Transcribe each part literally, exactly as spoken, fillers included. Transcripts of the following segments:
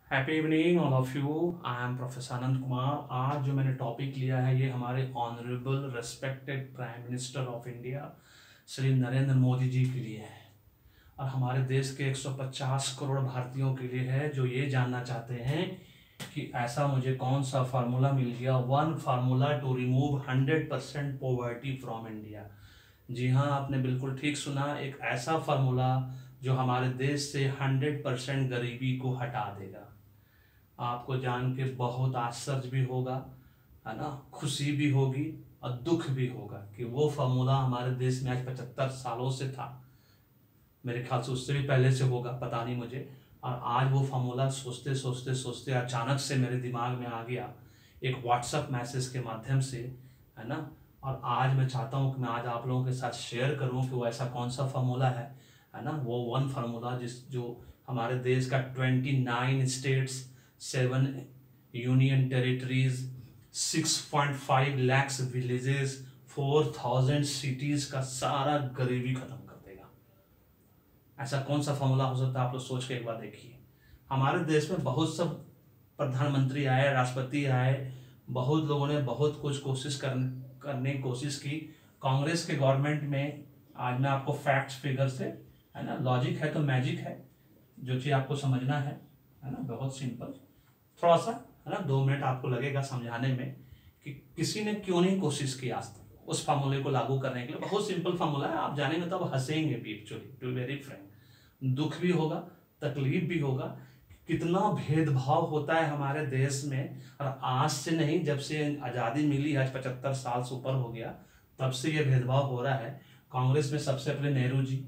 Happy evening all of you. I am professor Anand Kumar. आज जो मैंने टॉपिक लिया है ये हमारे honourable respected prime minister of India Shri Narendra Modi ji के लिए है और हमारे देश के एक सौ पचास करोड़ भारतीयों के लिए है जो ये जानना चाहते हैं कि ऐसा मुझे कौन सा फार्मूला मिल गया, one formula to remove hundred percent poverty from India. जी हाँ, आपने बिल्कुल ठीक सुना, एक ऐसा फार्मूला जो हमारे देश से हंड्रेड परसेंट गरीबी को हटा देगा। आपको जान के बहुत आश्चर्य भी होगा, है ना, खुशी भी होगी और दुख भी होगा कि वो फार्मूला हमारे देश में आज पचहत्तर सालों से था। मेरे ख्याल से उससे भी पहले से होगा, पता नहीं मुझे। और आज वो फार्मूला सोचते सोचते सोचते अचानक से मेरे दिमाग में आ गया एक व्हाट्सएप मैसेज के माध्यम से, है ना। और आज मैं चाहता हूँ कि मैं आज आप लोगों के साथ शेयर करूँ कि वो ऐसा कौन सा फार्मूला है है ना, वो वन फार्मूला जिस जो हमारे देश का twenty nine states, seven union territories, six point five lakhs villages, four thousand cities का सारा गरीबी खत्म कर देगा। ऐसा कौन सा फॉर्मूला हो सकता है, आप लोग सोच के एक बार देखिए। हमारे देश में बहुत सब प्रधानमंत्री आए, राष्ट्रपति आए, बहुत लोगों ने बहुत कुछ कोशिश कर, करने की कोशिश की। कांग्रेस के गवर्नमेंट में आज मैं आपको फैक्ट्स फिगर से, है ना, लॉजिक है तो मैजिक है, जो चीज़ आपको समझना है है ना, बहुत सिंपल, थोड़ा सा, है ना, दो मिनट आपको लगेगा समझाने में कि किसी ने क्यों नहीं कोशिश की आज तक उस फार्मूले को लागू करने के लिए। बहुत सिंपल फार्मूला है, आप जानेंगे तो आप हंसेंगे भी, एक्चुअली टू वेरी फ्रैंक। दुख भी होगा, तकलीफ भी होगा, कितना भेदभाव होता है हमारे देश में। और आज से नहीं, जब से आज़ादी मिली, आज पचहत्तर साल से ऊपर हो गया, तब से ये भेदभाव हो रहा है। कांग्रेस में सबसे पहले नेहरू जी,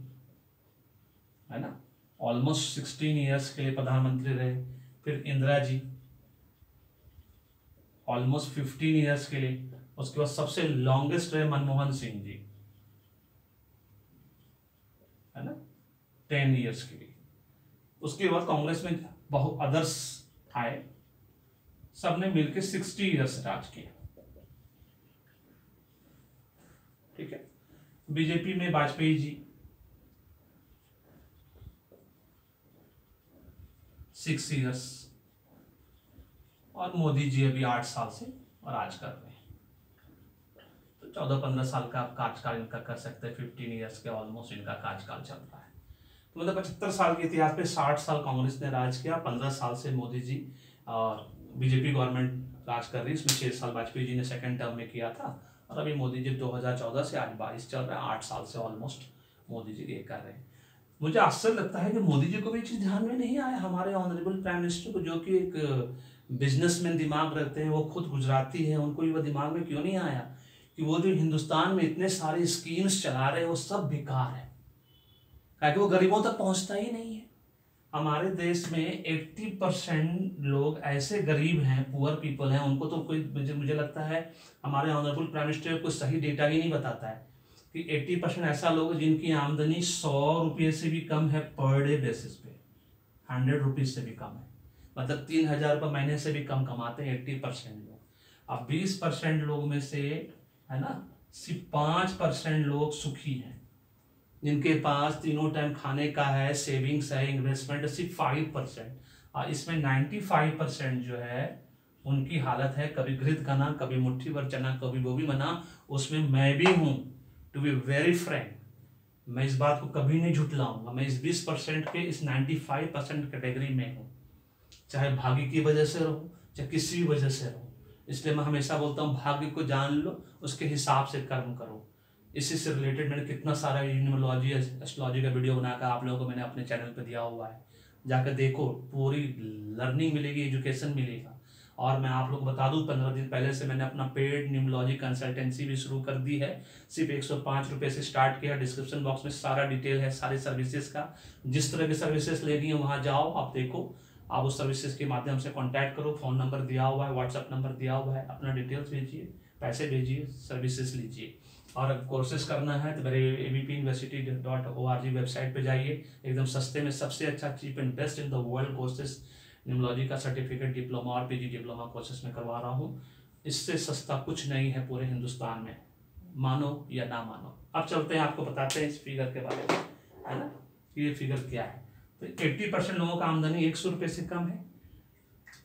है ना, ऑलमोस्ट सिक्सटीन ईयर्स के लिए प्रधानमंत्री रहे। फिर Indira ji almost fifteen years के लिए। उसके बाद सबसे लॉन्गेस्ट रहे मनमोहन सिंह जी, है ना, टेन ईयर्स के लिए। उसके बाद कांग्रेस में बहुत अदर्स आए, सबने मिलकर सिक्सटी ईयर्स राज किया। ठीक है। बीजेपी में वाजपेयी जी सिक्स ईयर्स, और मोदी जी अभी आठ साल से और आज कर रहे हैं, तो चौदह पंद्रह साल का आप कार्यकाल इनका कर सकते हैं। फिफ्टीन ईयर्स के ऑलमोस्ट इनका कार्यकाल चल रहा है। तो मतलब पचहत्तर साल के इतिहास पे साठ साल कांग्रेस ने राज किया, पंद्रह साल से मोदी जी और बीजेपी गवर्नमेंट राज कर रही है। इसमें छह साल वाजपेयी जी ने सेकंड टर्म में किया था, और अभी मोदी जी दो हज़ार चौदह से आज बाईस चल रहा है, आठ साल से ऑलमोस्ट मोदी जी ये कर रहे हैं। मुझे आश्चर्य लगता है कि मोदी जी को भी चीज़ ध्यान में नहीं आया, हमारे ऑनरेबल प्राइम मिनिस्टर को, जो कि एक बिजनेसमैन दिमाग रखते हैं, वो खुद गुजराती है, उनको भी वो दिमाग में क्यों नहीं आया कि वो जो हिंदुस्तान में इतने सारे स्कीम्स चला रहे हैं वो सब बेकार है, ताकि वो गरीबों तक पहुंचता ही नहीं है। हमारे देश में अस्सी परसेंट लोग ऐसे गरीब हैं, पुअर पीपल हैं, उनको तो कोई, मुझे मुझे लगता है हमारे ऑनरेबल प्राइम मिनिस्टर को सही डेटा ही नहीं बताता है कि अस्सी परसेंट ऐसा लोग जिनकी आमदनी सौ रुपये से भी कम है पर डे बेसिस पे, हंड्रेड रुपीज से भी कम है, मतलब तीन हजार रुपये महीने से भी कम कमाते हैं एट्टी परसेंट लोग। अब बीस परसेंट लोग में से, है ना, सिर्फ पाँच परसेंट लोग सुखी हैं, जिनके पास तीनों टाइम खाने का है, सेविंग्स है, इन्वेस्टमेंट, सिर्फ फाइव परसेंट। और इसमें नाइन्टी फाइव परसेंट जो है उनकी हालत है कभी घृत खाना, कभी मुट्ठी भर चना, कभी गोभी बना। उसमें मैं भी हूँ, टू बी वेरी फ्रैंक, मैं इस बात को कभी नहीं झुटलाऊंगा, मैं इस बीस परसेंट के, इस नाइन्टी फाइव परसेंट कैटेगरी में हूँ, चाहे भाग्य की वजह से रहो चाहे किसी भी वजह से रहो। इसलिए मैं हमेशा बोलता हूँ, भाग्य को जान लो, उसके हिसाब से कर्म करो। इसी से रिलेटेड मैंने कितना सारा न्यूमरोलॉजी, एस्ट्रोलॉजी का वीडियो बनाकर आप लोगों को मैंने अपने चैनल पे दिया हुआ है, जाकर देखो, पूरी लर्निंग मिलेगी, एजुकेशन मिलेगा। और मैं आप लोग को बता दूं, पंद्रह दिन पहले से मैंने अपना पेड न्यूमरोलॉजी कंसल्टेंसी भी शुरू कर दी है। सिर्फ एक सौ पाँच रुपये से स्टार्ट किया। डिस्क्रिप्शन बॉक्स में सारा डिटेल है सारी सर्विसेज का, जिस तरह की सर्विसेज लेनी है वहाँ जाओ, आप देखो, आप उस सर्विसेज के माध्यम से कांटेक्ट करो। फोन नंबर दिया हुआ है, व्हाट्सएप नंबर दिया हुआ है, अपना डिटेल्स भेजिए, पैसे भेजिए, सर्विसेज लीजिए। और कोर्सेज करना है तो मेरे A B P university dot O R G website पे जाइए, एकदम सस्ते में सबसे अच्छा, cheap and best in the world courses, numerology का सर्टिफिकेट, डिप्लोमा और पीजी डिप्लोमा कोर्सेज में करवा रहा हूँ। इससे सस्ता कुछ नहीं है पूरे हिंदुस्तान में, मानो या ना मानो। अब चलते हैं, आपको बताते हैं इस फिगर के बारे में, है ना, ये फिगर क्या है। तो एट्टी परसेंट लोगों का आमदनी एक सौ रुपये से कम है,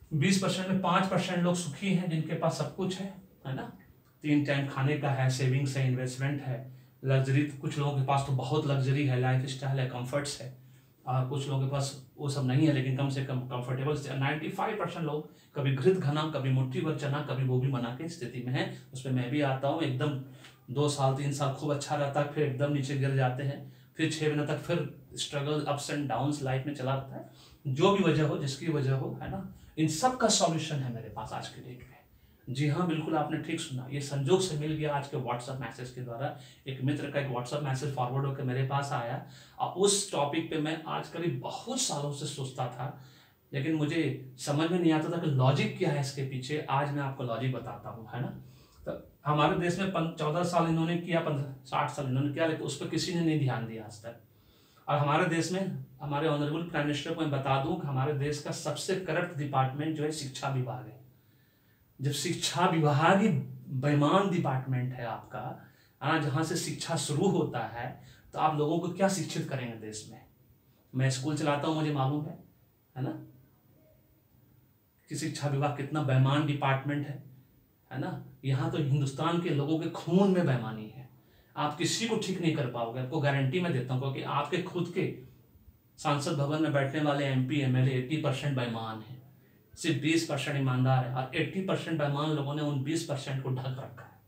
बीस परसेंट में पाँच परसेंट लोग सुखी हैं जिनके पास सब कुछ है है ना, तीन टाइम खाने का है, सेविंग्स है, इन्वेस्टमेंट है, लग्जरी, कुछ लोगों के पास तो बहुत लग्जरी है, लाइफ स्टाइल है, कंफर्ट्स है, और कुछ लोगों के पास वो सब नहीं है लेकिन कम से कम कंफर्टेबल से। नाइन्टी फाइव परसेंट लोग कभी घृत घना, कभी मुट्ठी भर चना, कभी वो भी बना के स्थिति में है। उसमें मैं भी आता हूँ, एकदम दो साल तीन साल खूब अच्छा रहता है, फिर एकदम नीचे गिर जाते हैं, फिर छः महीने तक फिर struggle, ups and downs life में चला रहता है। जो भी वजह हो, जिसकी वजह हो, है ना, इन सब का सॉल्यूशन है मेरे पास आज के डेट में। जी हाँ, बिल्कुल आपने ठीक सुना, ये संजोग से मिल गया आज के व्हाट्सएप मैसेज के द्वारा। एक मित्र का एक व्हाट्सएप मैसेज फॉरवर्ड होकर मेरे पास आया, और उस टॉपिक पे मैं आज करीब बहुत सालों से सोचता था, लेकिन मुझे समझ में नहीं आता था कि लॉजिक क्या है इसके पीछे। आज मैं आपको लॉजिक बताता हूँ, है ना। तो हमारे देश में चौदह साल इन्होंने किया, पंद्रह साठ साल इन्होंने किया, लेकिन उस पर किसी ने नहीं ध्यान दिया आज तक। और हमारे देश में हमारे ऑनरेबल प्राइम मिनिस्टर को मैं बता दूं कि हमारे देश का सबसे करप्ट डिपार्टमेंट जो है शिक्षा विभाग है। जब शिक्षा विभाग ही बेईमान डिपार्टमेंट है आपका, हाँ, जहाँ से शिक्षा शुरू होता है, तो आप लोगों को क्या शिक्षित करेंगे देश में। मैं स्कूल चलाता हूँ, मुझे मालूम है है ना, कि शिक्षा विभाग कितना बेईमान डिपार्टमेंट है है ना। यहाँ तो हिंदुस्तान के लोगों के खून में बेईमानी है, आप किसी को ठीक नहीं कर पाओगे, आपको गारंटी मैं देता हूँ, क्योंकि आपके खुद के सांसद भवन में बैठने वाले एमपी एमएलए एट्टी परसेंट बेईमान है, सिर्फ बीस परसेंट ईमानदार है, और अस्सी परसेंट बेईमान लोगों ने उन बीस परसेंट को ढक रखा है।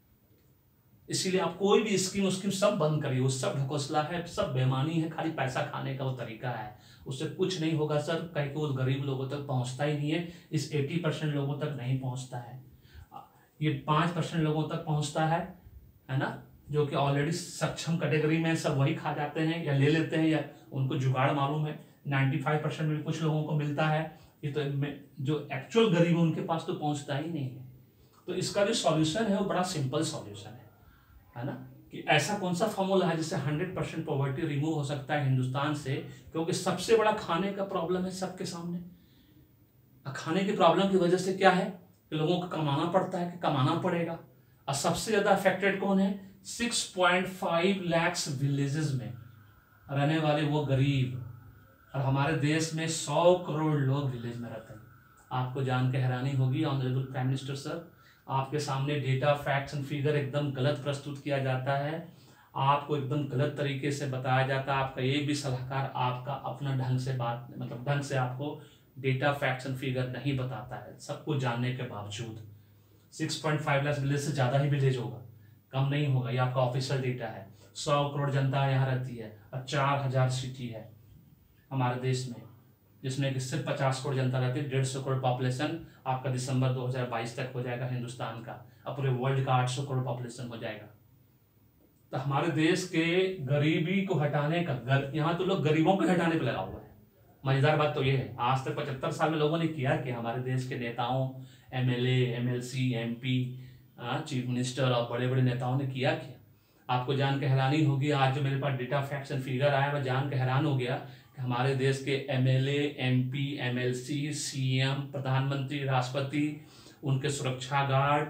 इसीलिए आप कोई भी स्कीम उस्कीम सब बंद करिए, वो सब ढकोसला है, सब बेईमानी है, खाली पैसा खाने का वो तरीका है, उससे कुछ नहीं होगा सर। कहीं को गरीब लोगों तक पहुंचता ही नहीं है, इस अस्सी परसेंट लोगों तक नहीं पहुंचता है, ये पाँच परसेंट लोगों तक पहुंचता है है ना, जो कि ऑलरेडी सक्षम कैटेगरी में, सब वही खा जाते हैं या ले लेते हैं, या उनको जुगाड़ मालूम है। पचानवे परसेंट में कुछ लोगों को मिलता है, ये तो जो एक्चुअल गरीब है उनके पास तो पहुंचता ही नहीं है। तो इसका जो सॉल्यूशन है वो बड़ा सिंपल सॉल्यूशन है है ना, कि ऐसा कौन सा फॉर्मूला है जिससे हंड्रेड परसेंट पॉवर्टी रिमूव हो सकता है हिंदुस्तान से, क्योंकि सबसे बड़ा खाने का प्रॉब्लम है सबके सामने। खाने की प्रॉब्लम की वजह से क्या है कि लोगों को कमाना पड़ता है, कि कमाना पड़ेगा, और सबसे ज्यादा अफेक्टेड कौन है, six point five lakhs villages में रहने वाले वो गरीब। और हमारे देश में सौ करोड़ लोग विलेज में रहते हैं। आपको जान के हैरानी होगी ऑनरेबल प्राइम मिनिस्टर सर, आपके सामने डेटा, फैक्ट्स एंड फिगर एकदम गलत प्रस्तुत किया जाता है, आपको एकदम गलत तरीके से बताया जाता है। आपका एक भी सलाहकार आपका अपना ढंग से बात, मतलब ढंग से आपको डेटा, फैक्ट्स एंड फिगर नहीं बताता है, सबको जानने के बावजूद। Six point five lakh village से ज़्यादा ही विलेज होगा, कम नहीं होगा, ये आपका ऑफिशियल डेटा है। सौ करोड़ जनता यहाँ रहती है, और चार हजार सिटी है हमारे देश में, जिसमें कि सिर्फ पचास करोड़ जनता रहती है। डेढ़ सौ करोड़ पॉपुलेशन आपका दिसंबर दो हज़ार बाईस तक हो जाएगा हिंदुस्तान का, और पूरे वर्ल्ड का आठ सौ करोड़ पॉपुलेशन हो जाएगा। तो हमारे देश के गरीबी को हटाने का, गर, यहाँ तो लोग गरीबों को हटाने पर लगा हुआ है। मजेदार बात तो ये है, आज तक पचहत्तर साल में लोगों ने किया कि हमारे देश के नेताओं, MLA, MLC, MP, chief minister और बड़े बड़े नेताओं ने किया क्या। आपको जान के हैरानी होगी, आज जो मेरे पास डेटा, फैक्ट्स एंड फिगर आया, मैं जान के हैरान हो गया कि हमारे देश के एमएलए, एमपी, एमएलसी, सीएम, प्रधानमंत्री, राष्ट्रपति, उनके सुरक्षा गार्ड,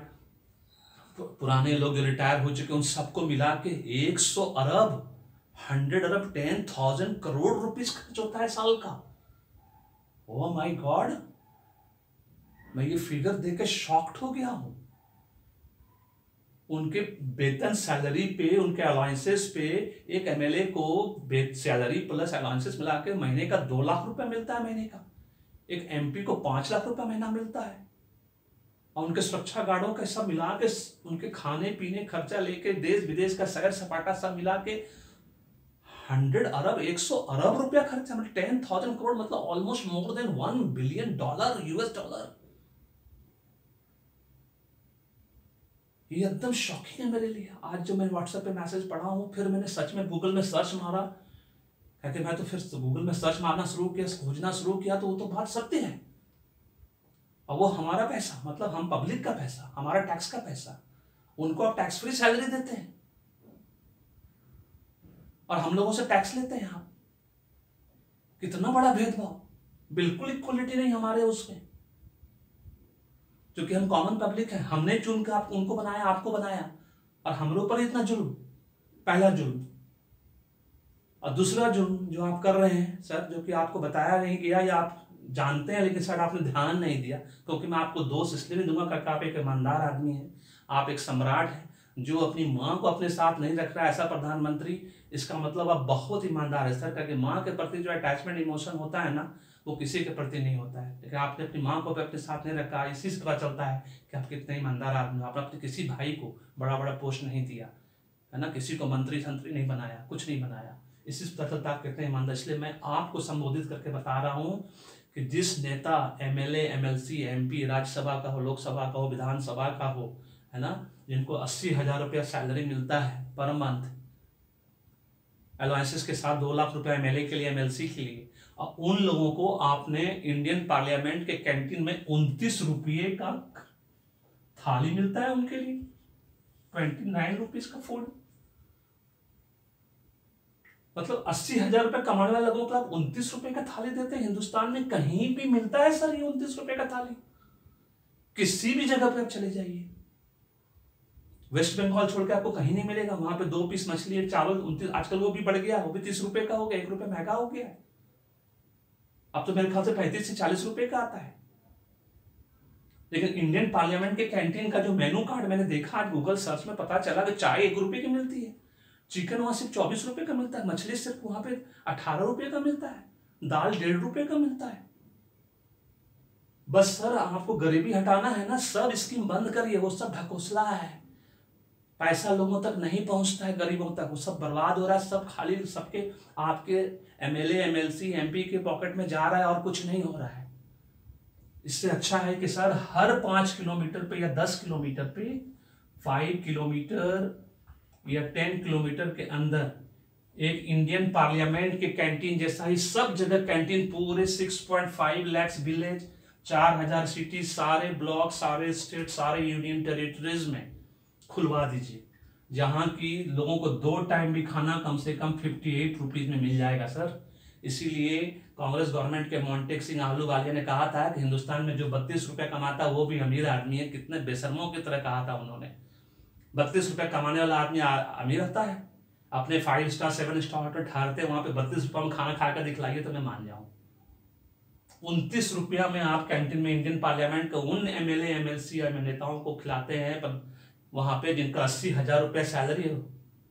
पुराने लोग जो रिटायर हो चुके, उन सबको मिला के एक सौ अरब, हंड्रेड अरब, टेन थाउजेंड करोड़ रुपीस खर्च होता है साल का। ओह माय गॉड, मैं ये फिगर देकर शॉक्ड हो गया हूं। उनके वेतन, सैलरी पे, उनके अलाउंसेस पे, एक एमएलए को सैलरी प्लस अलाउंसेस मिला के महीने का दो लाख रुपया मिलता है महीने का। एक एमपी को पांच लाख रुपया महीना मिलता है, और उनके सुरक्षा गार्डों का सब मिला के, उनके खाने पीने खर्चा लेके, देश विदेश का सैर सपाटा सब मिला के हंड्रेड अरब, एक सौ अरब रुपया खर्चा, मतलब टेन थाउजेंड करोड़, मतलब almost more than one billion dollar, US dollar. ये एकदम शॉकिंग है मेरे लिए। आज जो मैं व्हाट्सएप पे मैसेज पढ़ा हूँ, फिर मैंने सच में गूगल में सर्च मारा, कहते मैं तो फिर गूगल में सर्च मारना शुरू किया, खोजना शुरू किया, तो वो तो बात सत्य है। और वो हमारा पैसा, मतलब हम पब्लिक का पैसा, हमारा टैक्स का पैसा, उनको आप टैक्स फ्री सैलरी देते हैं और हम लोगों से टैक्स लेते हैं। आप कितना बड़ा भेदभाव, बिल्कुल इक्वलिटी नहीं हमारे उसमें, क्योंकि हम कॉमन पब्लिक है, हमने चुन कर आप उनको बनाया, आपको बनाया, और हम लोग पर इतना जुल्म, पहला जुल्म। और दूसरा जुल्म जो आप कर रहे हैं सर, जो कि आपको बताया नहीं गया या आप जानते हैं, लेकिन शायद आपने ध्यान नहीं दिया, क्योंकि मैं आपको दोष इसलिए नहीं दूंगा क्योंकि आप एक ईमानदार आदमी हैं, आप एक सम्राट हैं जो अपनी माँ को अपने साथ नहीं रख रहा है ऐसा प्रधानमंत्री। इसका मतलब आप बहुत ईमानदार है सर, क्योंकि माँ के प्रति जो अटैचमेंट इमोशन होता है ना, वो किसी के प्रति नहीं होता है, लेकिन आपने अपनी माँ को अपने साथ नहीं रखा। इसी से पता चलता है कि आप कितने ईमानदार आदमी हो। आपने अपने किसी भाई को बड़ा बड़ा पोस्ट नहीं दिया है ना, किसी को मंत्री संतरी नहीं बनाया, कुछ नहीं बनाया। इसी से पता चलता है आप कितने ईमानदार। इसलिए मैं आपको संबोधित करके बता रहा हूँ कि जिस नेता एमएलए, एमएलसी, एमपी, राज्यसभा का हो, लोकसभा का हो, विधानसभा का हो, है ना, जिनको अस्सी हजार रुपया सैलरी मिलता है पर मंथ, अलाउंसेस के साथ दो लाख रुपया एमएलए के लिए, एमएलसी के लिए, और उन लोगों को आपने इंडियन पार्लियामेंट के कैंटीन में उनतीस रुपये का थाली मिलता है उनके लिए, ट्वेंटी नाइन रुपीज का फूड। मतलब अस्सी हजार रुपए कमाने वाले लोगों को आप उनतीस रुपए का थाली देते हैं। हिंदुस्तान में कहीं भी मिलता है सर ये उनतीस रुपए का थाली? किसी भी जगह पे आप चले जाइए, वेस्ट बंगाल छोड़ के आपको कहीं नहीं मिलेगा। वहां पे दो पीस मछली एक चावल उनतीस, आजकल वो भी बढ़ गया, वो भी तीस रुपए का हो गया, एक रुपए महंगा हो गया है। अब तो मेरे ख्याल से पैंतीस से चालीस रुपए का आता है। लेकिन इंडियन पार्लियामेंट के कैंटीन का जो मेनू कार्ड मैंने देखा आज गूगल सर्च में, पता चला कि चाय एक रुपए की मिलती है, चिकन वहां सिर्फ चौबीस रुपए का मिलता है, मछली सिर्फ वहां पे अठारह रुपए का मिलता है, दाल डेढ़ रुपए का मिलता है। बस सर आपको गरीबी हटाना है ना, सब स्कीम बंद करिए, वो सब ढकोसला है, पैसा लोगों तक नहीं पहुंचता है, गरीबों तक, वो सब बर्बाद हो रहा है, सब खाली सबके आपके एमएलए, एमएलसी, एमपी के पॉकेट में जा रहा है और कुछ नहीं हो रहा है। इससे अच्छा है कि सर हर पांच किलोमीटर पे या दस किलोमीटर पे, फाइव किलोमीटर या टेन किलोमीटर के अंदर एक इंडियन पार्लियामेंट के कैंटीन जैसा ही सब जगह कैंटीन, पूरे six point five lakh village, चार हजार सिटी, सारे ब्लॉक, सारे स्टेट, सारे यूनियन टेरिटरीज में खुलवा दीजिए, जहां की लोगों को दो टाइम भी खाना कम से कम फिफ्टी एट रुपीज में मिल जाएगा सर। इसीलिए कांग्रेस गवर्नमेंट के मोंटेक सिंह आहलूवालिया ने कहा था कि हिंदुस्तान में जो बत्तीस रुपए कमाता है वो भी अमीर आदमी है। कितने बेशर्मों की तरह कहा था उन्होंने। बत्तीस रुपए कमाने वाला आदमी अमीर रहता है? अपने five star seven star hotel ठहरते वहां पे बत्तीस रुपए में खाना खाकर दिखलाइए तो मैं मान जाऊं। उनतीस रुपया में आप कैंटीन में इंडियन पार्लियामेंट के उन एमएलए, एमएलसी और नेताओं को खिलाते हैं पर वहां पे जिनका अस्सी हजार रुपया सैलरी हो,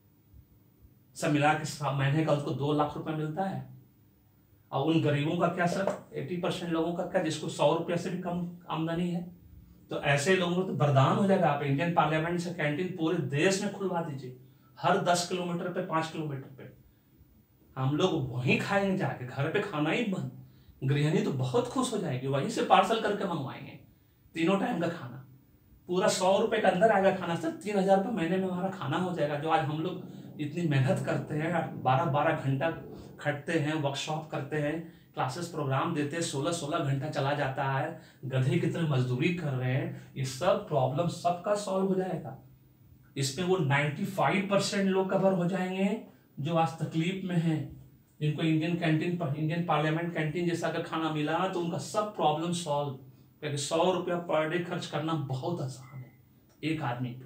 सब मिला के महीने का उसको दो लाख रुपया मिलता है। और उन गरीबों का क्या सर, अस्सी परसेंट लोगों का क्या, जिसको सौ रुपया से भी कम आमदनी है, तो ऐसे लोगों को तो वरदान हो जाएगा। आप इंडियन पार्लियामेंट से कैंटीन पूरे देश में खुलवा दीजिए, हर दस किलोमीटर पे, पांच किलोमीटर पे। हम लोग वहीं खाएंगे जाके, घर पे खाना ही बंद। गृहिणी तो बहुत खुश हो जाएगी, वहीं से पार्सल करके मंगवाएंगे तीनों टाइम का खाना, पूरा सौ रुपए के अंदर आएगा खाना सर। तीन हजार रुपये महीने में हमारा खाना हो जाएगा। जो आज हम लोग इतनी मेहनत करते हैं, बारह बारह घंटा खटते हैं, वर्कशॉप करते हैं, क्लासेस प्रोग्राम देते हैं, सोलह सोलह घंटा चला जाता है, गधे की तरह मजदूरी कर रहे हैं, ये सब प्रॉब्लम सबका सॉल्व हो जाएगा। इसमें वो पचानवे परसेंट लोग कवर हो जाएंगे जो आज तकलीफ में हैं, जिनको इंडियन कैंटीन पर, इंडियन पार्लियामेंट कैंटीन जैसा अगर खाना मिला तो उनका सब प्रॉब्लम सॉल्व। क्योंकि सौ रुपया पर डे खर्च करना बहुत आसान है एक आदमी पे,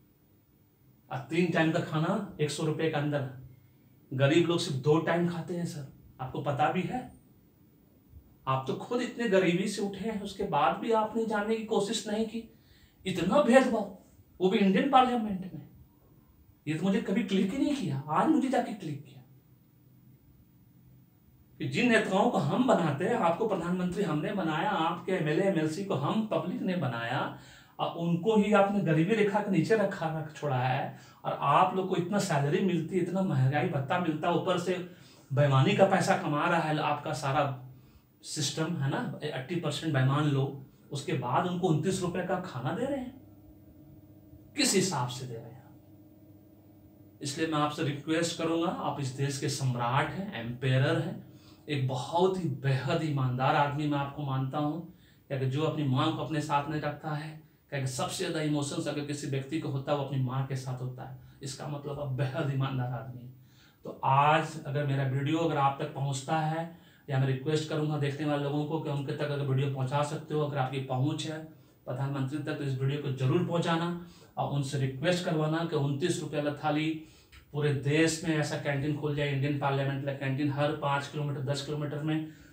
और तीन टाइम का खाना एक सौ रुपये के अंदर। गरीब लोग सिर्फ दो टाइम खाते हैं सर, आपको पता भी है। आप तो खुद इतने गरीबी से उठे हैं, उसके बाद भी आपने जानने की कोशिश नहीं की। इतना भेदभाव, वो भी इंडियन पार्लियामेंट में, ये तो मुझे कभी क्लिक ही नहीं किया, आज मुझे जाके क्लिक किया कि जिन नेताओं को हम बनाते हैं, आपको प्रधानमंत्री हमने बनाया, आपके एमएलए, एमएलसी को हम पब्लिक ने बनाया, और उनको ही आपने गरीबी रेखा के नीचे रखा रख छोड़ा है। और आप लोग को इतना सैलरी मिलती है, इतना महंगाई भत्ता मिलता है, ऊपर से बेईमानी का पैसा कमा रहा है आपका सारा सिस्टम, है ना, अस्सी परसेंट बेईमान लोग, उसके बाद उनको उनतीस रुपए का खाना दे रहे हैं, किस हिसाब से दे रहे हैं? इसलिए मैं आपसे रिक्वेस्ट करूंगा, आप इस देश के सम्राट हैं, एम्पायर हैं, एक बहुत ही बेहद ईमानदार आदमी मैं आपको मानता हूं, क्योंकि जो अपनी माँ को अपने साथ नहीं रखता है, क्योंकि सबसे ज्यादा इमोशंस अगर किसी व्यक्ति को होता है वो अपनी माँ के साथ होता है, इसका मतलब आप बेहद ईमानदार आदमी है। तो आज अगर मेरा वीडियो अगर आप तक पहुंचता है, या मैं रिक्वेस्ट करूंगा देखने वाले लोगों को कि उनके तक अगर वीडियो पहुंचा सकते हो, अगर आपकी पहुंच है प्रधानमंत्री तक, तो इस वीडियो को जरूर पहुंचाना और उनसे रिक्वेस्ट करवाना कि उनतीस रुपये वाला थाली पूरे देश में ऐसा कैंटीन खोल जाए, इंडियन पार्लियामेंट का कैंटीन, हर पाँच किलोमीटर दस किलोमीटर में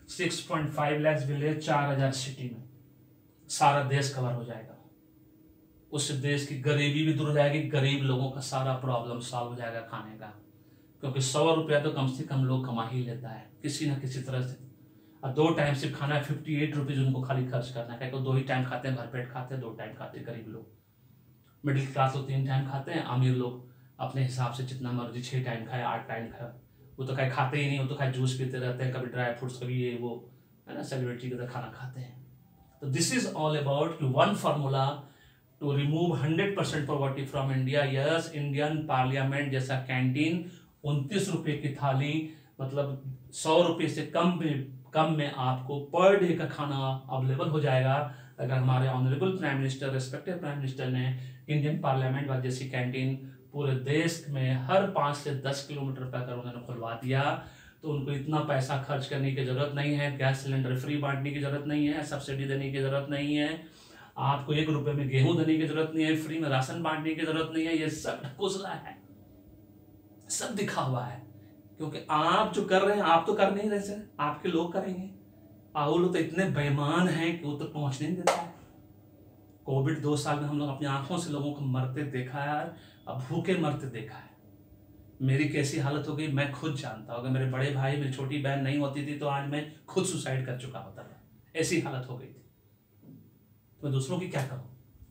six point five lakhs village, चार हजार सिटी में सारा देश कवर हो जाएगा। उस देश की गरीबी भी दूर हो जाएगी, गरीब लोगों का सारा प्रॉब्लम सॉल्व हो जाएगा खाने का, क्योंकि सौ रुपया तो कम से कम लोग कमा ही लेता है किसी ना किसी तरह से। और दो टाइम से खाना है, फिफ्टी एट रुपीज़ उनको खाली खर्च करना है, क्योंकि दो ही टाइम खाते हैं, भरपेट खाते हैं, दो टाइम खाते हैं गरीब लोग। मिडिल क्लास लोग तीन टाइम खाते हैं, अमीर लोग अपने हिसाब से जितना मर्जी छः टाइम खाए, आठ टाइम खाए, वो तो खाए खाते ही नहीं, वो तो खाए जूस पीते रहते हैं, कभी ड्राई फ्रूट्स, कभी ये वो, है ना, सेलिब्रिटी की तरह खाना खाते हैं। तो this is all about one formula to remove hundred percent poverty from India. Yes, Indian parliament जैसा कैंटीन उनतीस रुपये की थाली, मतलब सौ रुपये से कम में कम में आपको पर डे का खाना अवेलेबल हो जाएगा अगर हमारे honourable prime minister, respective prime minister ने इंडियन पार्लियामेंट वाली जैसी कैंटीन पूरे देश में हर पाँच से दस किलोमीटर पर अगर उन्होंने खुलवा दिया तो उनको इतना पैसा खर्च करने की जरूरत नहीं है, गैस सिलेंडर फ्री बांटने की जरूरत नहीं है, सब्सिडी देने की जरूरत नहीं है, आपको एक रुपए में गेहूं देने की जरूरत नहीं है, फ्री में राशन बांटने की जरूरत नहीं है। ये सब कुचला है, सब दिखा हुआ है, क्योंकि आप जो कर रहे हैं आप तो कर नहीं रहे सर, आपके लोग करेंगे। और वो लोग तो इतने बेईमान हैं कि वो तो पहुंचने नहीं देता है। कोविड दो साल में हम लोग अपनी आंखों से लोगों को मरते देखा है, अब भूखे मरते देखा है। मेरी कैसी हालत हो गई मैं खुद जानता हूँ। अगर मेरे बड़े भाई, मेरी छोटी बहन नहीं होती थी तो आज मैं खुद सुसाइड कर चुका होता था, ऐसी हालत हो गई थी। तो मैं दूसरों की क्या करूं?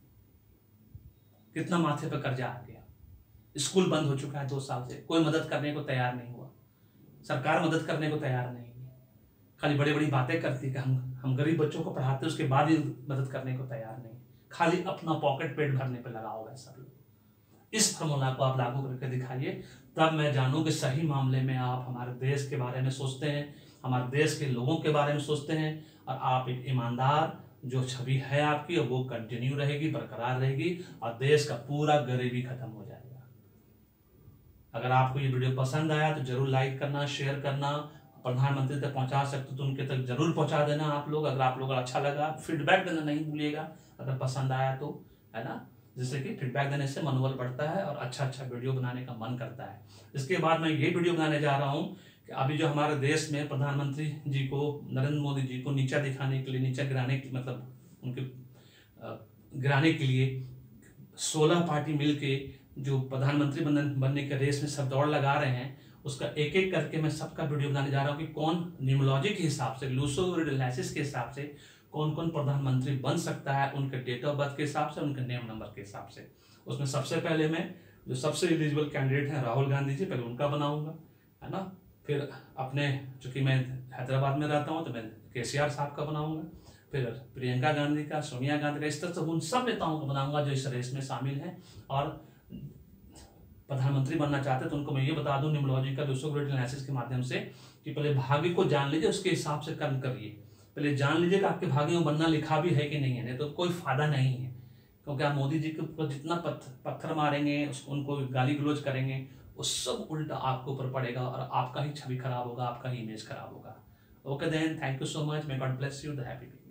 कितना माथे पर कर्जा आ गया, स्कूल बंद हो चुका है दो साल से, कोई मदद करने को तैयार नहीं हुआ, सरकार मदद करने को तैयार नहीं है, खाली बड़ी बड़ी बातें करती कि हम हम गरीब बच्चों को पढ़ाते उसके बाद ही मदद करने को तैयार नहीं, खाली अपना पॉकेट पेट भरने पर लगा होगा सब लोग। इस फॉर्मूला को आप लागू करके दिखाइए, तब मैं जानूं कि सही मामले में आप हमारे देश के बारे में सोचते हैं, हमारे देश के लोगों के बारे में सोचते हैं, और आप एक ईमानदार जो छवि है आपकी वो कंटिन्यू रहेगी, बरकरार रहेगी, और देश का पूरा गरीबी खत्म हो जाएगा। अगर आपको ये वीडियो पसंद आया तो जरूर लाइक करना, शेयर करना, प्रधानमंत्री तक पहुंचा सकते तो उनके तक जरूर पहुंचा देना आप लोग। अगर आप लोग अच्छा लगा फीडबैक देना नहीं भूलिएगा, अगर पसंद आया तो, है ना, जिससे कि फीडबैक देने से मनोबल बढ़ता है और अच्छा अच्छा वीडियो बनाने का मन करता है। इसके बाद मैं ये वीडियो बनाने जा रहा हूँ कि अभी जो हमारे देश में प्रधानमंत्री जी को, नरेंद्र मोदी जी को नीचा दिखाने के लिए, नीचा गिराने के मतलब उनके गिराने के लिए सोलह पार्टी मिलके जो प्रधानमंत्री बनने बनने के रेस में सब दौड़ लगा रहे हैं, उसका एक एक करके मैं सबका वीडियो बनाने जा रहा हूँ कि कौन न्यूमोलॉजी के हिसाब से, लूसोविड एनालिसिस के हिसाब से कौन कौन प्रधानमंत्री बन सकता है, उनके डेट ऑफ बर्थ के हिसाब से, उनके नेम नंबर के हिसाब से। उसमें सबसे पहले मैं जो सबसे एलिजिबल कैंडिडेट हैं राहुल गांधी जी, पहले उनका बनाऊंगा, है ना। फिर अपने, चूंकि मैं हैदराबाद में रहता हूँ तो मैं के सी आर साहब का बनाऊंगा, फिर प्रियंका गांधी का, सोनिया गांधी का, इस तरह से उन सब नेताओं को बनाऊंगा जो इस रेस में शामिल हैं और प्रधानमंत्री बनना चाहते हैं। तो उनको मैं ये बता दूं न्यूमोलॉजी का लूसोविड एनालिसिस के माध्यम से कि पहले भाग्य को जान लीजिए, उसके हिसाब से कर्म करिए। पहले जान लीजिए कि आपके भाग्य में बनना लिखा भी है कि नहीं है, नहीं तो कोई फायदा नहीं है। क्योंकि आप मोदी जी के ऊपर जितना पत्थर मारेंगे, उसको उनको गाली गलौज करेंगे, वो सब उल्टा आपके ऊपर पड़ेगा और आपका ही छवि खराब होगा, आपका ही इमेज खराब होगा। Okay then, thank you so much, may God bless you, the happy.